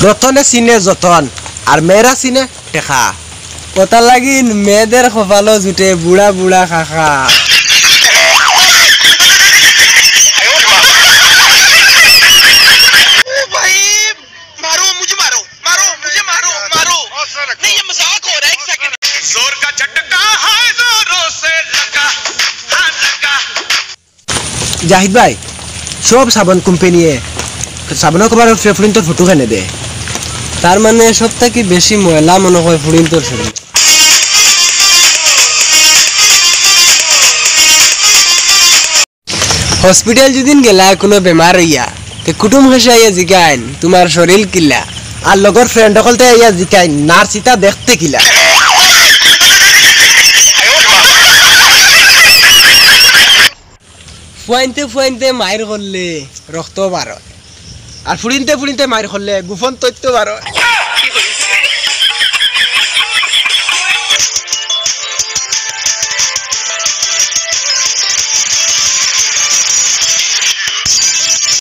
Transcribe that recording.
রতনে চিনে যতন আর মেয়েরা চিনে টেকা কথা লাগিন মেয়েদের কপালও জুটে বুড়া বুড়া খাখা জাহিদ ভাই সব সাবান কোম্পানিয়ে সাবানের কবার ফ্রেফরিনটোর ফটো কেনে দে তার মানে সব থেকে বেশি ময়লা মনে হয় ফুরিন্তর শরীর হসপিটাল যদিন গেলা কোনো বেমার হইয়া তে কুটুম হেসাইয়া জিগাইন তোমার শরীর কিলা আর লগর ফ্রেন্ড সকলতে ইয়া জিকাই নার্স ইতা দেখতে কিলা ফুয়াইনতে ফুয়াইনতে মায়ের করলে রক্ত বার আর ফুরিনতে ফুরিনতে মাইর করলে গোপন তথ্য বারো